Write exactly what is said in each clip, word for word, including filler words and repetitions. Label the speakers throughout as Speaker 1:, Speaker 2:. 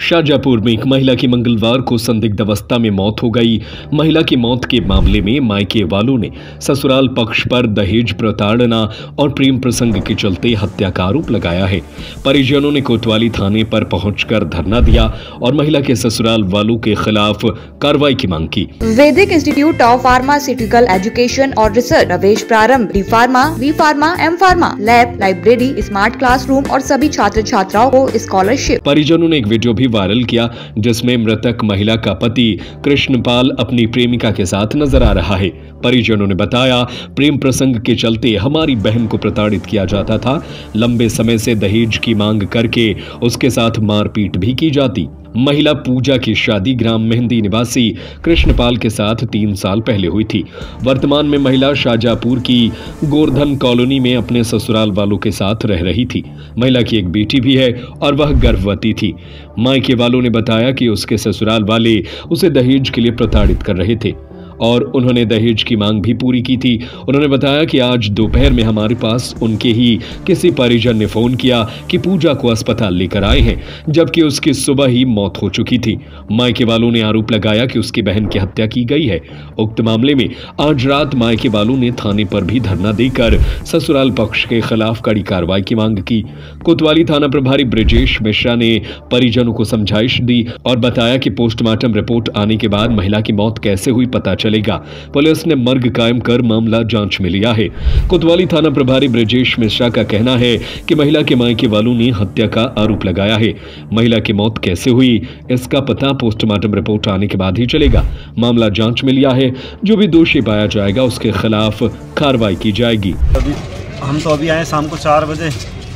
Speaker 1: शाजापुर में एक महिला की मंगलवार को संदिग्ध अवस्था में मौत हो गई। महिला की मौत के मामले में मायके वालों ने ससुराल पक्ष पर दहेज प्रताड़ना और प्रेम प्रसंग के चलते हत्या का आरोप लगाया है। परिजनों ने कोतवाली थाने पर पहुंचकर धरना दिया और महिला के ससुराल वालों के खिलाफ कार्रवाई की मांग की।
Speaker 2: Vedic institute of pharmaceutical education और रिसर्च प्रवेश प्रारंभ, D pharma, B pharma, M pharma, lab, library, smart classroom और सभी छात्र छात्राओं को स्कॉलरशिप।
Speaker 1: परिजनों ने एक वीडियो भी वायरल किया जिसमें मृतक महिला का पति कृष्णपाल अपनी प्रेमिका के साथ नजर आ रहा है। परिजनों ने बताया, प्रेम प्रसंग के चलते हमारी बहन को प्रताड़ित किया जाता था। लंबे समय से दहेज की मांग करके उसके साथ मारपीट भी की जाती। महिला पूजा की शादी ग्राम मेहंदी निवासी कृष्णपाल के साथ तीन साल पहले हुई थी। वर्तमान में महिला शाजापुर की गोवर्धन कॉलोनी में अपने ससुराल वालों के साथ रह रही थी। महिला की एक बेटी भी है और वह गर्भवती थी। मायके वालों ने बताया कि उसके ससुराल वाले उसे दहेज के लिए प्रताड़ित कर रहे थे और उन्होंने दहेज की मांग भी पूरी की थी। उन्होंने बताया कि आज दोपहर में हमारे पास उनके ही किसी परिजन ने फोन किया कि पूजा को अस्पताल लेकर आए हैं, जबकि उसकी सुबह ही मौत हो चुकी थी। मायके वालों ने आरोप लगाया कि उसकी बहन की हत्या की गई है। उक्त मामले में आज रात मायके वालों ने थाने पर भी धरना देकर ससुराल पक्ष के खिलाफ कड़ी कार्रवाई की मांग की। कोतवाली थाना प्रभारी ब्रजेश मिश्रा ने परिजनों को समझाइश दी और बताया कि पोस्टमार्टम रिपोर्ट आने के बाद महिला की मौत कैसे हुई पता चलेगा। पुलिस ने मर्ग कायम कर मामला जांच में लिया है। कोतवाली थाना प्रभारी ब्रजेश मिश्रा का कहना है कि महिला के मायके वालों ने हत्या का आरोप लगाया है। महिला की मौत कैसे हुई इसका पता पोस्टमार्टम रिपोर्ट आने के बाद ही चलेगा। मामला जांच में लिया है। जो भी दोषी पाया जाएगा उसके खिलाफ कार्रवाई की जाएगी।
Speaker 3: अभी हम तो अभी आए शाम को चार बजे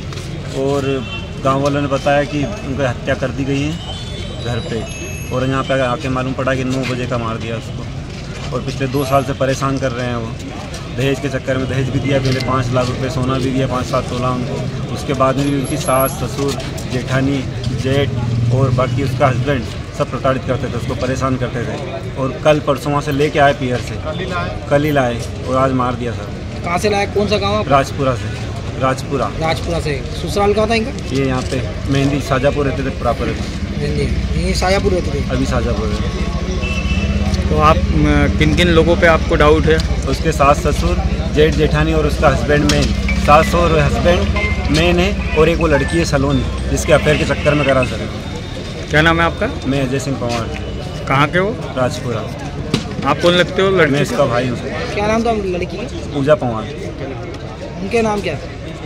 Speaker 3: और गाँव वालों ने बताया कि उनकी हत्या कर दी गई है घर पे, और यहाँ पे आके मालूम पड़ा कि नौ बजे का मार दिया उसको। और पिछले दो साल से परेशान कर रहे हैं वो। दहेज के चक्कर में दहेज भी दिया, पहले पाँच लाख रुपए सोना भी दिया, पाँच सात तोला उनको। उसके बाद में भी उनकी सास, ससुर, जेठानी, जेठ और बाकी उसका हस्बैंड सब प्रताड़ित करते थे, उसको परेशान करते थे। और कल परसों वहाँ से लेके आए पियर से, कल ही लाए और आज मार दिया सर।
Speaker 4: कहाँ से लाए? कौन सा गाँव?
Speaker 3: राजपुरा से। राजपुरा
Speaker 4: राजपुरा से। ससुराल कहाँ था इनका?
Speaker 3: ये यहाँ पे मेहंदी शाजापुर रहते थे प्रॉपर।
Speaker 4: ये शाजापुर रहते थे?
Speaker 3: अभी शाजापुर है।
Speaker 5: तो आप किन किन लोगों पे आपको डाउट है?
Speaker 3: उसके सास, ससुर, जेठ, जेठानी और उसका हस्बैंड मेन। सास और हस्बैंड मेन है और एक वो लड़की है सलोनी जिसके अफेयर के चक्कर में करा सके।
Speaker 5: क्या नाम है आपका?
Speaker 3: मैं अजय सिंह पवार।
Speaker 5: कहाँ के हो?
Speaker 3: राजपुरा।
Speaker 5: आप कौन लगते हो? लड़की?
Speaker 3: मैं इसका भाई हूँ।
Speaker 4: क्या नाम था लड़की का?
Speaker 3: पूजा पवार।
Speaker 4: उनके नाम क्या?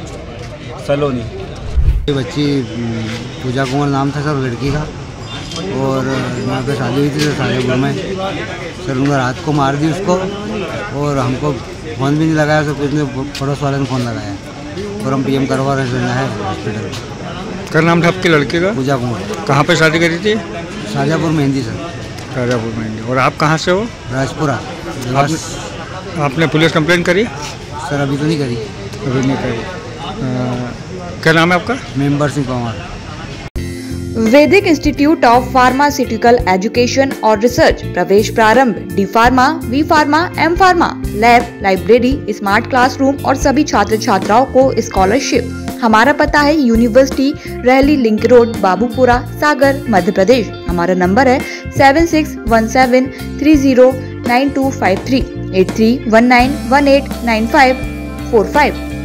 Speaker 3: सलोनी।
Speaker 6: बच्ची पूजा कुमार नाम था सर लड़की का, और यहाँ पे शादी हुई थी सर शाजापुर में। सर उनका रात को मार दी उसको, और हमको फ़ोन भी नहीं लगाया सर, कुछ नहीं, पड़ोस वाले ने फ़ोन लगाया और हम पीएम करवा रहे हैं है हॉस्पिटल।
Speaker 5: क्या नाम था आपकी लड़की का?
Speaker 6: पूजा कुमार।
Speaker 5: कहाँ पे शादी करी थी?
Speaker 6: शाजापुर मेहंदी सर।
Speaker 5: शाजापुर मेहंदी। और आप कहाँ से हो?
Speaker 6: राजपुरा।
Speaker 5: आपने, आपने पुलिस कंप्लेंट करी?
Speaker 6: सर अभी तो नहीं करी।
Speaker 5: अभी नहीं करी। आ, क्या नाम है आपका?
Speaker 6: Member Singh Pawar.
Speaker 2: Vedic institute of pharmaceutical education और रिसर्च प्रवेश प्रारंभ, D pharma, B pharma, M pharma, lab, library, smart classroom और सभी छात्र छात्राओं को स्कॉलरशिप। हमारा पता है यूनिवर्सिटी रहली लिंक रोड, बाबूपुरा, सागर, मध्य प्रदेश। हमारा नंबर है seven six one seven three zero nine two five three, eight three one nine one eight nine five four five.